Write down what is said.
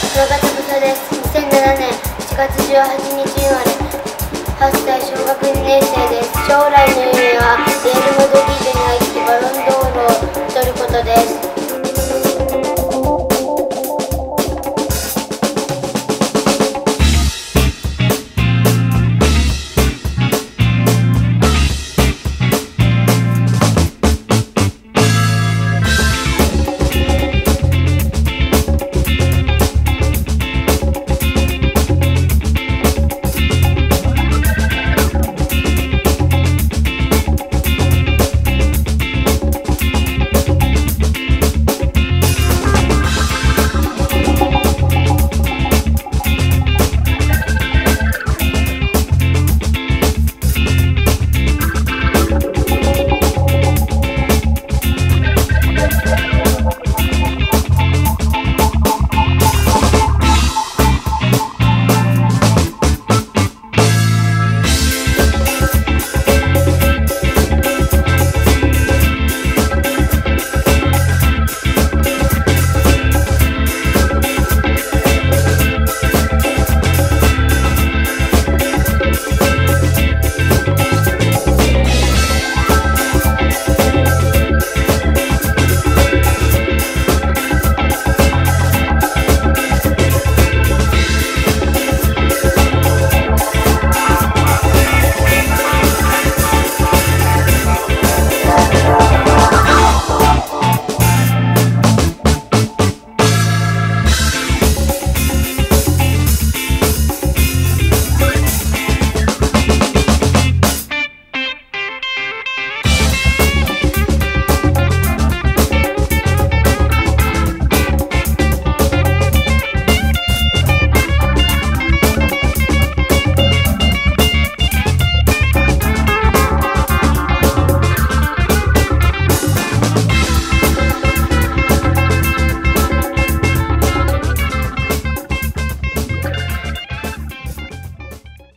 長田翼です。2007年1月18日生まれ、8歳、小学2年生です。将来の夢はレール・マドリードに入ってバロンドールを取ることです。